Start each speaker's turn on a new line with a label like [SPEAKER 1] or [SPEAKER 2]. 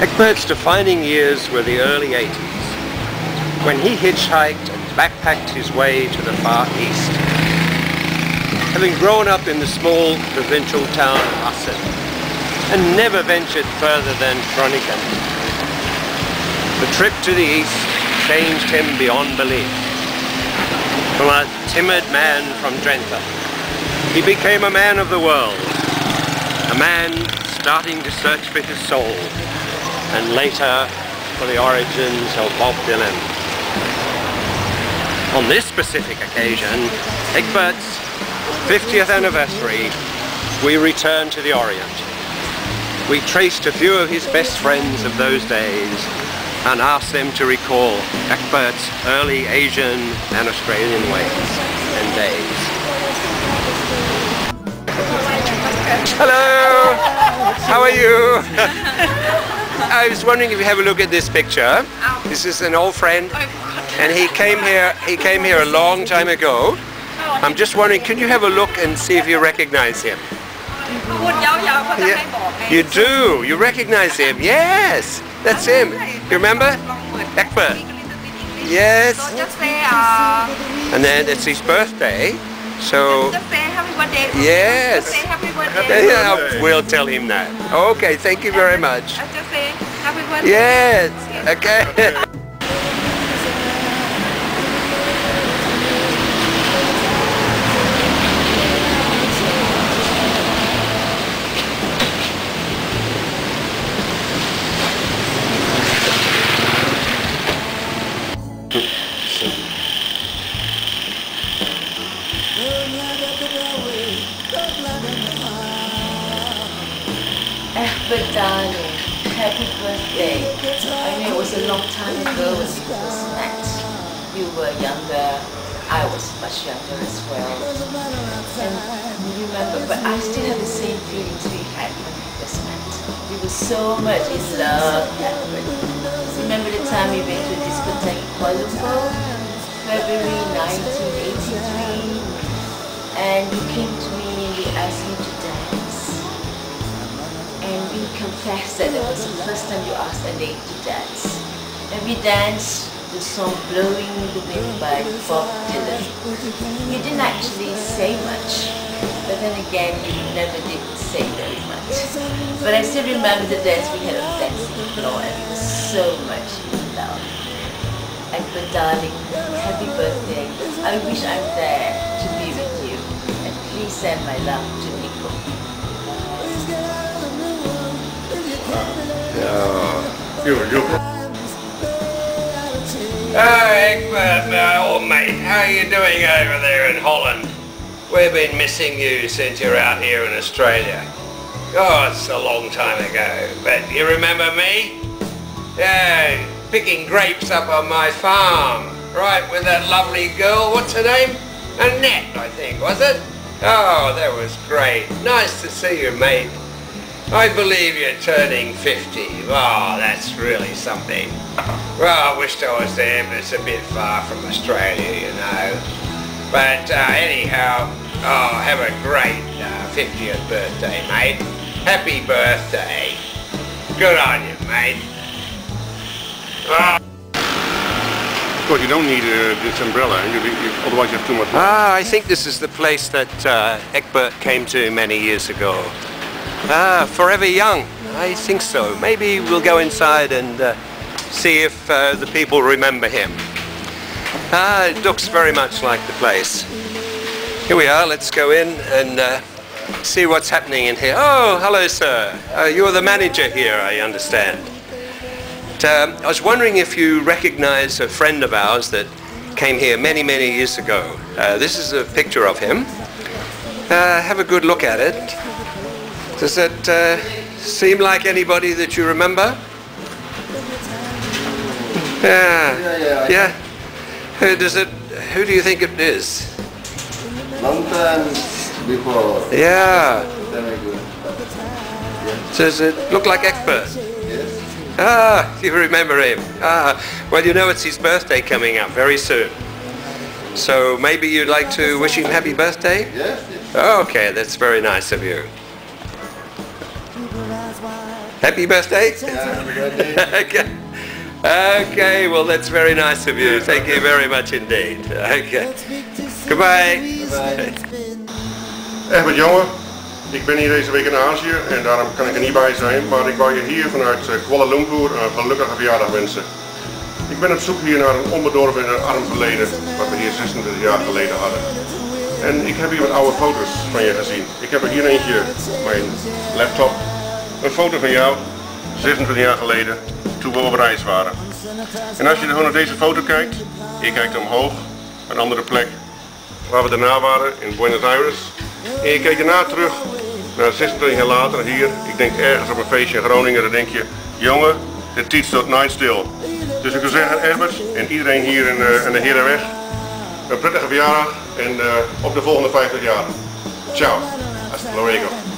[SPEAKER 1] Egbert's defining years were the early 80s, when he hitchhiked and backpacked his way to the Far East. Having grown up in the small provincial town of Assen and never ventured further than Groningen, the trip to the east changed him beyond belief. From a timid man from Drenthe, he became a man of the world, a man starting to search for his soul, and later for the origins of Bob Dylan. On this specific occasion, Egbert's 50th anniversary, we return to the Orient. We traced a few of his best friends of those days and asked them to recall Egbert's early Asian and Australian ways and days. Hello! How are you? I was wondering if you have a look at this picture. This is an old friend, and he came here a long time ago. I'm just wondering, can you have a look and see if you recognize him? Yeah, you do. You recognize him. Yes, that's him. You remember? Egbert. Yes. And then it's his birthday. So yes. Yeah, we'll tell him that. Okay, thank you very much. Yes. Okay.
[SPEAKER 2] Egbert, darling, happy birthday. I know it was a long time ago when we first met. You were younger, I was much younger as well. And you remember, but I still have the same feelings we had when we first met. We were so much in love, Egbert. Remember the time we went to a discotheque in Kuala Lumpur, February 1983, and you came to me and you asked me to dance. And we confessed that it was the first time you asked a date to dance. And we danced the song Blowin by Bob Dylan. You didn't actually say much, but then again you never did say very much. But I still remember the dance we had on the dancing floor, and it was so much in love. Egbert, darling, happy birthday. I wish I'm there to be with you. And please send my love to Nico.
[SPEAKER 1] Egbert, old mate, how are you doing over there in Holland? We've been missing you since you're out here in Australia. Oh, it's a long time ago, but you remember me? Yeah, picking grapes up on my farm, right, with that lovely girl, what's her name? Nait, I think, was it? Oh, that was great. Nice to see you, mate. I believe you're turning 50. Oh, that's really something. Well, I wished I was there, but it's a bit far from Australia, you know. But anyhow, oh, have a great 50th birthday, mate. Happy birthday. Good on you, mate.
[SPEAKER 3] But you don't need this umbrella, otherwise you have too much.
[SPEAKER 1] I think this is the place that Egbert came to many years ago. Forever Young, I think so. Maybe we'll go inside and see if the people remember him. It looks very much like the place. Here we are, let's go in and see what's happening in here. Oh, hello sir. You're the manager here, I understand. I was wondering if you recognize a friend of ours that came here many, many years ago. This is a picture of him. Have a good look at it. Does it seem like anybody that you remember? Yeah. Who do you think it is?
[SPEAKER 4] Long time before.
[SPEAKER 1] Yeah.
[SPEAKER 4] Very good.
[SPEAKER 1] Does it look like Egbert?
[SPEAKER 4] Yes.
[SPEAKER 1] Ah, you remember him. Well, you know it's his birthday coming up very soon. So maybe you'd like to wish him happy birthday?
[SPEAKER 4] Yes.
[SPEAKER 1] Okay, that's very nice of you. Happy birthday?
[SPEAKER 4] Happy birthday.
[SPEAKER 1] Okay. Okay, well that's very nice of you. Thank you very much indeed. Okay. Goodbye.
[SPEAKER 3] Egbert, jongen, ik ben hier deze week in Azië en daarom kan ik er niet bij zijn, maar ik wou je hier vanuit Kuala Lumpur een gelukkige verjaardag wensen. Ik ben op zoek hier naar een onbedorven en arm verleden, wat we hier 26 jaar geleden hadden. En ik heb hier wat oude foto's van je gezien. Ik heb er hier eentje, mijn laptop, een foto van jou, 26 jaar geleden, toen we op reis waren. En als je gewoon naar deze foto kijkt, je kijkt omhoog, een andere plek, waar we daarna waren, in Buenos Aires. En je kijkt daarna terug, naar 26 jaar later, hier, ik denk ergens op een feestje in Groningen, dan denk je, jongen, de Tiet stoat Nait stil. Dus ik wil zeggen, Egbert en iedereen hier in de Herenweg, een prettige verjaardag en op de volgende 50 jaar. Ciao, hasta luego.